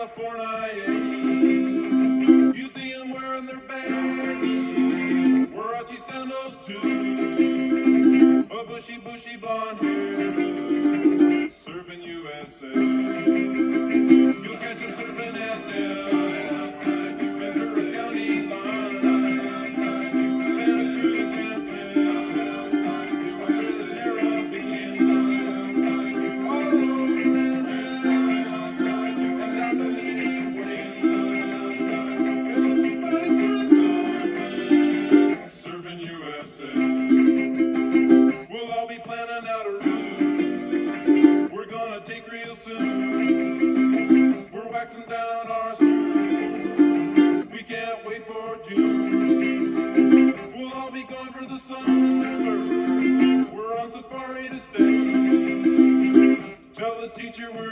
California. You see them wearing their baggies, Warachi sandals too, a bushy blonde hair, surfing USA. You'll catch them surfing at outside Ventura County line, Santa Cruz and we'll all be planning out a route we're gonna take real soon. We're waxing down our suit. We can't wait for June. We'll all be gone for the summer. We're on safari to stay. Tell the teacher we're